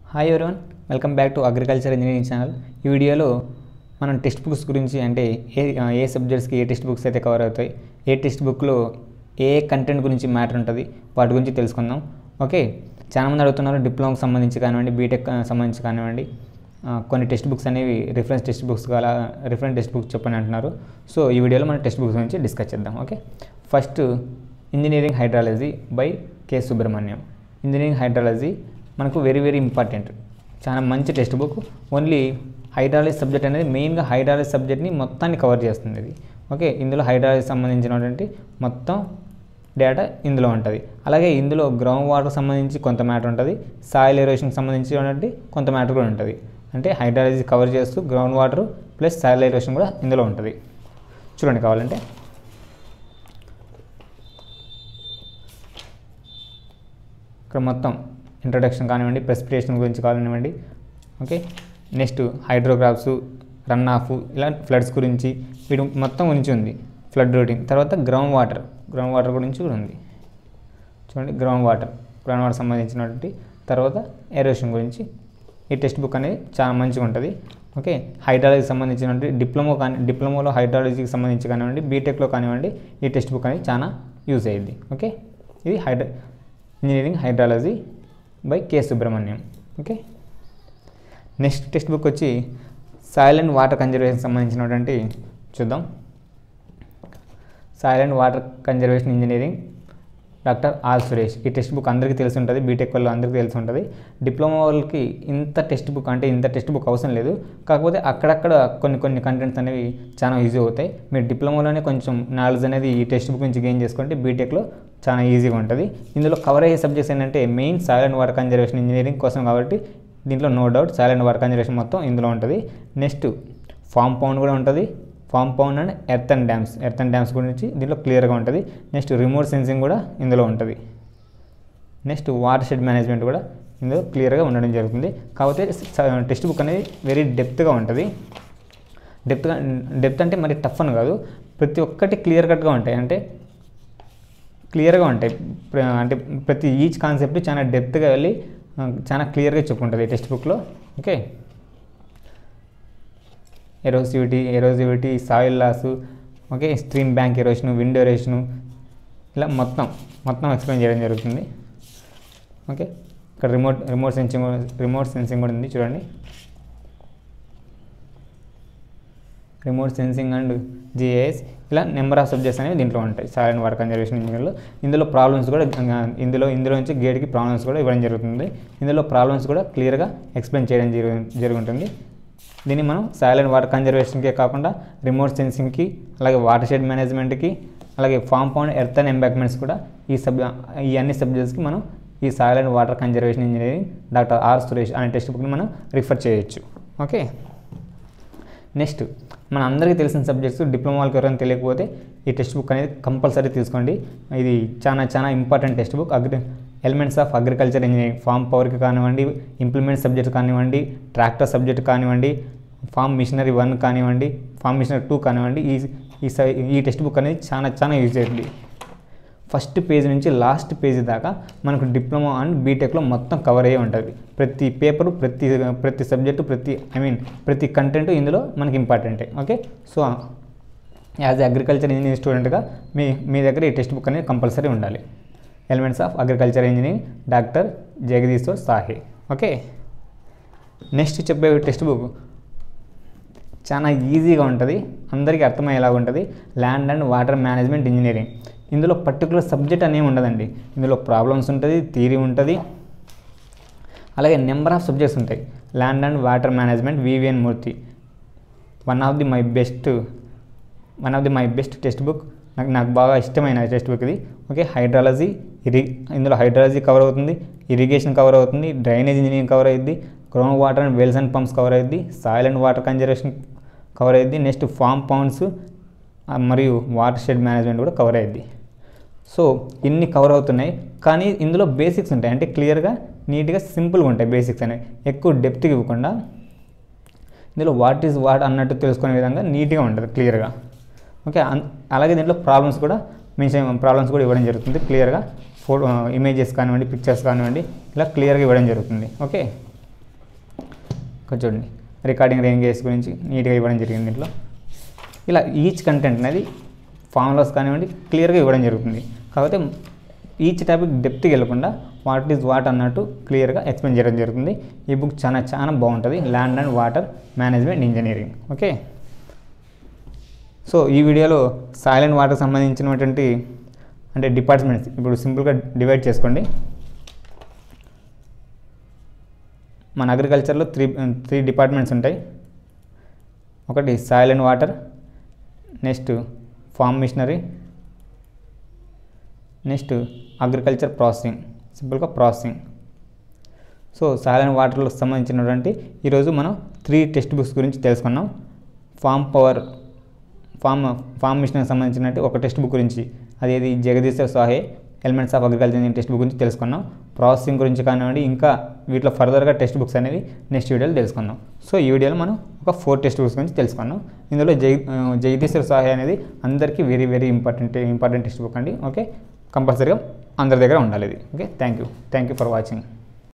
Hi everyone, welcome back to agriculture engineering channel. ఈ వీడియోలో మనం టెక్స్ట్ బుక్స్ గురించి అంటే ఏ సబ్జెక్ట్స్కి ఏ టెక్స్ట్ బుక్స్ అయితే కవర్ అవుతాయి, ఏ టెక్స్ట్ బుక్లో ఏ కంటెంట్ గురించి మ్యాటర్ ఉంటుంది, వాటి గురించి తెలుసుకుందాం. ఓకే, చాలామంది అడుగుతున్నారు డిప్లొమాకి సంబంధించి కానివ్వండి, బీటెక్ సంబంధించి కానివ్వండి, కొన్ని టెక్స్ట్ బుక్స్ అనేవి రిఫరెన్స్ టెక్స్ట్ బుక్స్ చెప్పని అంటున్నారు. సో ఈ వీడియోలో మనం టెక్స్ట్ బుక్స్ గురించి డిస్కస్ చేద్దాం. Okay, first engineering hydrology by K Subrahmanyam. Engineering hydrology మనకు వెరీ వెరీ ఇంపార్టెంట్, చాలా మంచి text book. Only hydrology subject అనేది మెయిన్గా హైడ్రాలజీ సబ్జెక్ట్ని మొత్తాన్ని కవర్ చేస్తుంది ఇది. ఓకే, ఇందులో హైడ్రాలజీ సంబంధించినటువంటి మొత్తం డేటా ఇందులో ఉంటుంది. అలాగే ఇందులో గ్రౌండ్ వాటర్కి సంబంధించి కొంత మ్యాటర్ ఉంటుంది, సాయిల్ ఎరోషన్కి సంబంధించినటువంటి కొంత మ్యాటర్ కూడా ఉంటుంది. అంటే హైడ్రాలజీ కవర్ చేస్తూ ground water plus soil erosion కూడా ఇందులో ఉంటుంది. చూడండి కావాలంటే ఇక్కడ మొత్తం ఇంట్రడక్షన్ కానివ్వండి, ప్రెసిపిటేషన్ గురించి కానివ్వండి. Okay, next hydrographs, run off, ఇలా ఫ్లడ్స్ గురించి వీటి మొత్తం గురించి ఉంది. ఫ్లడ్ రూటింగ్, తర్వాత గ్రౌండ్ వాటర్ గురించి కూడా ఉంది. చూడండి గ్రౌండ్ వాటర్ సంబంధించినటువంటి, తర్వాత ఎరోషన్ గురించి ఈ టెక్స్ట్ బుక్ అనేది చాలా మంచిగా ఉంటుంది. ఓకే, హైడ్రాలజీకి సంబంధించినటువంటి డిప్లొమాలో హైడ్రాలజీకి సంబంధించి కానివ్వండి, బీటెక్లో కానివ్వండి, ఈ టెక్స్ట్ బుక్ అనేది చాలా యూజ్ అయ్యింది. ఓకే, ఇది engineering hydrology by K Subrahmanyam. Okay, next text book వచ్చి సాయిల్ అండ్ వాటర్ కన్జర్వేషన్ సంబంధించినటువంటి చూద్దాం. Soil and water conservation engineering, doctor R Suresh. ఈ టెక్స్ట్ బుక్ అందరికీ తెలిసి ఉంటుంది, బీటెక్ వాళ్ళు అందరికీ తెలిసి ఉంటుంది. డిప్లొమా వాళ్ళకి ఇంత టెక్స్ట్ బుక్ అవసరం లేదు. కాకపోతే అక్కడక్కడ కొన్ని కంటెంట్స్ అనేవి చాలా ఈజీ అవుతాయి. మీరు డిప్లొమాలోనే కొంచెం నాలెడ్జ్ అనేది ఈ టెక్స్ట్ బుక్ నుంచి గెయిన్ చేసుకుంటే బీటెక్లో చాలా ఈజీగా ఉంటుంది. ఇందులో కవర్ అయ్యే సబ్జెక్ట్స్ ఏంటంటే main soil and water conservation engineering కోసం కాబట్టి దీంట్లో no doubt soil and water conservation మొత్తం ఇందులో ఉంటుంది. నెక్స్ట్ ఫామ్ పౌండ్ కూడా ఉంటుంది. Farm pond and earth and dams గురించి దీంట్లో క్లియర్గా ఉంటుంది. నెక్స్ట్ రిమోట్ సెన్సింగ్ కూడా ఇందులో ఉంటుంది. నెక్స్ట్ వాటర్ షెడ్ మేనేజ్మెంట్ కూడా ఇందులో క్లియర్గా ఉండడం జరుగుతుంది. కాకపోతే టెక్స్ట్ బుక్ అనేది వెరీ డెప్త్గా ఉంటుంది. డెప్త్ అంటే మరి టఫ్ అని కాదు, ప్రతి ఒక్కటి క్లియర్ కట్గా ఉంటాయి. అంటే ప్రతి ఈచ్ కాన్సెప్ట్ చాలా డెప్త్గా వెళ్ళి చాలా క్లియర్గా చెప్పుకుంటుంది టెక్స్ట్ బుక్లో. Okay, erosivity, soil loss, okay, stream bank erosion, wind erosion, ఇలా మొత్తం ఎక్స్ప్లెయిన్ చేయడం జరుగుతుంది. ఓకే, ఇక్కడ రిమోట్ సెన్సింగ్ కూడా ఉంది. చూడండి, రిమోట్ సెన్సింగ్ అండ్ జిఐఎస్, ఇలా నెంబర్ ఆఫ్ సబ్జెక్ట్స్ అనేవి దీంట్లో ఉంటాయి సాయిల్ అండ్ వాటర్ కన్జర్వేషన్ ఇంజనీరింగ్లో. ఇందులో ప్రాబ్లమ్స్ కూడా ఇందులో నుంచి గేట్కి ప్రాబ్లమ్స్ కూడా ఇవ్వడం జరుగుతుంది. ఇందులో ప్రాబ్లమ్స్ కూడా క్లియర్గా ఎక్స్ప్లెయిన్ చేయడం జరుగుతుంది. దీన్ని మనం సాయిల్ అండ్ వాటర్ కన్జర్వేషన్కే కాకుండా రిమోట్ సెన్సింగ్కి, అలాగే వాటర్ షెడ్ మేనేజ్మెంట్కి, అలాగే farm pond, earth and embankments కూడా ఈ అన్ని సబ్జెక్ట్స్కి మనం ఈ soil and water conservation engineering doctor R Suresh అనే టెక్స్ట్ బుక్ని మనం రిఫర్ చేయొచ్చు. ఓకే, నెక్స్ట్ మన అందరికీ తెలిసిన సబ్జెక్ట్స్ డిప్లొమా వాళ్ళకి ఎవరైనా తెలియకపోతే ఈ టెక్స్ట్ బుక్ అనేది కంపల్సరీ తీసుకోండి. ఇది చాలా important text book. Elements of agriculture engineering, farm పవర్కి కానివ్వండి, ఇంప్లిమెంట్ సబ్జెక్ట్ కానివ్వండి, ట్రాక్టర్ సబ్జెక్ట్ కానివ్వండి, ఫామ్ మిషనరీ 1 కానివ్వండి, ఫామ్ మిషనరీ 2 కానివ్వండి, ఈ టెక్స్ట్ బుక్ అనేది చాలా యూజ్ అవుతుంది. ఫస్ట్ పేజ్ నుంచి లాస్ట్ పేజీ దాకా మనకు డిప్లొమా అండ్ బీటెక్లో మొత్తం కవర్ అయ్యే ఉంటుంది. ప్రతి పేపరు, ప్రతి సబ్జెక్టు, ప్రతి కంటెంట్ ఇందులో మనకి ఇంపార్టెంటే. Okay, so as agriculture engineering స్టూడెంట్గా మీ దగ్గర ఈ టెక్స్ట్ బుక్ అనేది కంపల్సరీ ఉండాలి. Elements of agriculture engineering, doctor Jagadeeshwar Sahay. Okay, next చెప్పే టెక్స్ట్ బుక్ చాలా ఈజీగా ఉంటుంది, అందరికీ అర్థమయ్యేలాగా ఉంటుంది. Land and water management engineering. ఇందులో పర్టికులర్ సబ్జెక్ట్ అనేవి ఉండదండి. ఇందులో ప్రాబ్లమ్స్ ఉంటుంది, థియరీ ఉంటుంది, అలాగే నెంబర్ ఆఫ్ సబ్జెక్ట్స్ ఉంటాయి. Land and water management, VVN Murthy, one of the my best text book. నాకు బాగా ఇష్టమైన టెక్స్ట్ బుక్ ఇది. ఓకే, ఇందులో హైడ్రాలజీ కవర్ అవుతుంది, ఇరిగేషన్ కవర్ అవుతుంది, డ్రైనేజ్ ఇంజనీరింగ్ కవర్ అయ్యింది, ground water and wells and pumps cover అయ్యింది, soil and water conservation cover అయ్యింది, నెక్స్ట్ ఫామ్ పౌండ్స్ మరియు వాటర్ షెడ్ మేనేజ్మెంట్ కూడా కవర్ అయ్యింది. సో ఇన్ని కవర్ అవుతున్నాయి, కానీ ఇందులో బేసిక్స్ ఉంటాయి. అంటే క్లియర్గా, నీట్గా, సింపుల్గా ఉంటాయి బేసిక్స్ అనేవి. ఎక్కువ డెప్త్గా ఇవ్వకుండా ఇందులో వాట్ ఈజ్ వాట్ అన్నట్టు తెలుసుకునే విధంగా నీట్గా ఉంటుంది క్లియర్గా. ఓకే, అలాగే దీంట్లో ప్రాబ్లమ్స్ కూడా ఇవ్వడం జరుగుతుంది క్లియర్గా. ఇమేజెస్ కానివ్వండి, పిక్చర్స్ కానివ్వండి, ఇలా క్లియర్గా ఇవ్వడం జరుగుతుంది. ఓకే, ఇక్కడ చూడండి రికార్డింగ్ రేంజెస్ గురించి నీట్గా ఇవ్వడం జరిగింది దీంట్లో. ఇలా ఈచ్ కంటెంట్ అనేది ఫార్ములాస్ కానివ్వండి క్లియర్గా ఇవ్వడం జరుగుతుంది. కాకపోతే ఈచ్ టాపిక్ డెప్త్కి వెళ్ళకుండా వాట్ ఈజ్ వాట్ అన్నట్టు క్లియర్గా ఎక్స్ప్లెయిన్ చేయడం జరుగుతుంది. ఈ బుక్ చాలా చాలా బాగుంటుంది, land and water management engineering. Okay, so ఈ వీడియోలో సాయిల్ అండ్ వాటర్కి సంబంధించినటువంటి అంటే డిపార్ట్మెంట్స్ ఇప్పుడు సింపుల్గా డివైడ్ చేసుకోండి. మన అగ్రికల్చర్లో త్రీ డిపార్ట్మెంట్స్ ఉంటాయి. ఒకటి soil and water, next farm machinery, next agriculture processing, సింపుల్గా ప్రాసెసింగ్. సో సాయిల్ అండ్ వాటర్లకు సంబంధించినటువంటి ఈరోజు మనం 3 టెక్స్ట్ బుక్స్ గురించి తెలుసుకున్నాం. ఫార్మ్ మిషనరీకి సంబంధించినట్టు ఒక టెక్స్ట్ బుక్ గురించి, అదేది Jagadeeshwar Sahay elements of agriculture text book గురించి తెలుసుకున్నాం. ప్రాసెసింగ్ గురించి కానివ్వండి, ఇంకా వీటిలో ఫర్దర్గా టెక్స్ట్ బుక్స్ అనేవి నెక్స్ట్ వీడియోలో తెలుసుకున్నాం. సో ఈ వీడియోలో మనం ఒక 4 టెక్స్ట్ బుక్స్ గురించి తెలుసుకున్నాం. ఇందులో జగదీశ్వర్ సాహే అనేది అందరికీ very very important text book అండి. ఓకే, కంపల్సరీగా అందరి దగ్గర ఉండాలి ఇది. Okay, thank you for watching.